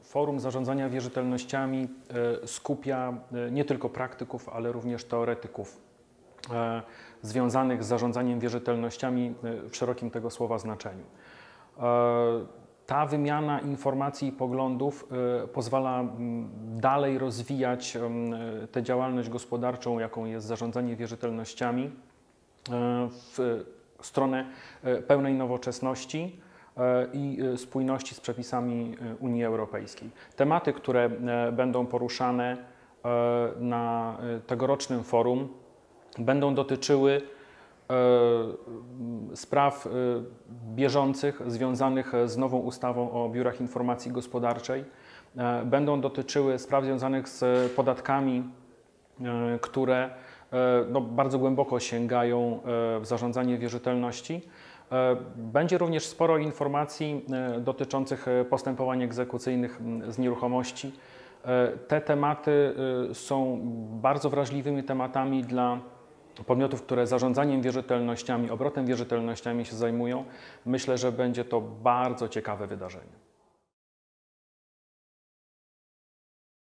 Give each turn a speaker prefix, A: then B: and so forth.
A: Forum Zarządzania Wierzytelnościami skupia nie tylko praktyków, ale również teoretyków związanych z zarządzaniem wierzytelnościami w szerokim tego słowa znaczeniu. Ta wymiana informacji i poglądów pozwala dalej rozwijać tę działalność gospodarczą, jaką jest zarządzanie wierzytelnościami, w stronę pełnej nowoczesności i spójności z przepisami Unii Europejskiej. Tematy, które będą poruszane na tegorocznym forum, będą dotyczyły spraw bieżących związanych z nową ustawą o biurach informacji gospodarczej, będą dotyczyły spraw związanych z podatkami, które bardzo głęboko sięgają w zarządzanie wierzytelności. Będzie również sporo informacji dotyczących postępowań egzekucyjnych z nieruchomości. Te tematy są bardzo wrażliwymi tematami dla podmiotów, które zarządzaniem wierzytelnościami, obrotem wierzytelnościami się zajmują. Myślę, że będzie to bardzo ciekawe wydarzenie.